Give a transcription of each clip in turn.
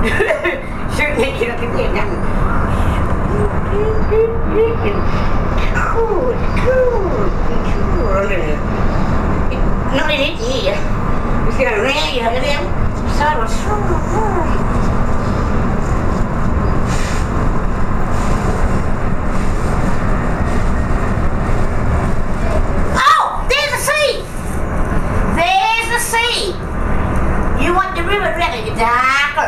Shooting at you like a bit, cool. Not in it here. It's going around you, look at them. Sideways. Oh, there's the sea. There's the sea. You want the river really darker.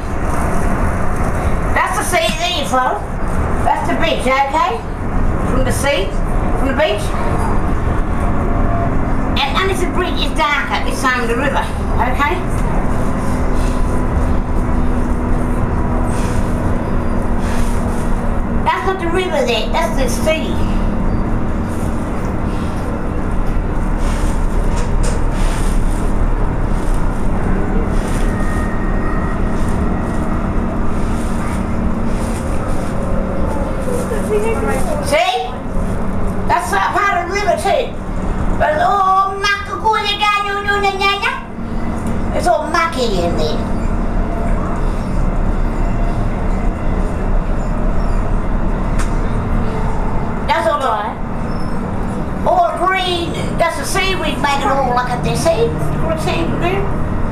That's the sea there, you follow. That's the beach, okay? From the sea, from the beach. And under the bridge is darker, this side of the river, okay? That's not the river there, that's the sea. See? That's that part of the river too. But it's all it's all mucky in there. That's all green. That's the seaweed made it all like a see? What it's saying there?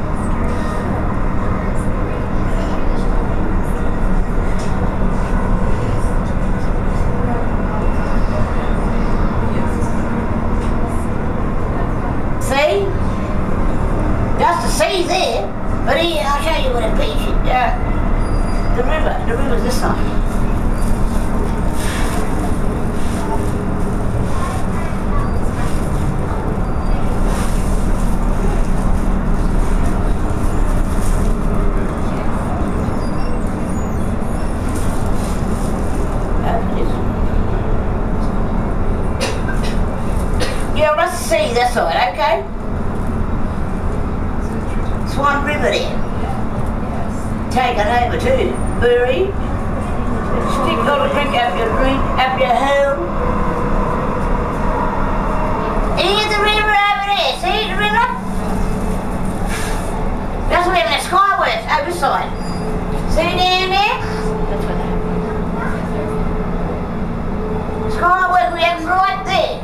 See? That's the sea there, but here I'll show you what a beach is. The river's this side. Yeah, let's see that side, okay? Swan River there. Take it over too. Bury. Stick a little drink up your hole. Here's the river over there. See the river? That's where the sky was, over side. See down there? That's where that. Sky was we have right there.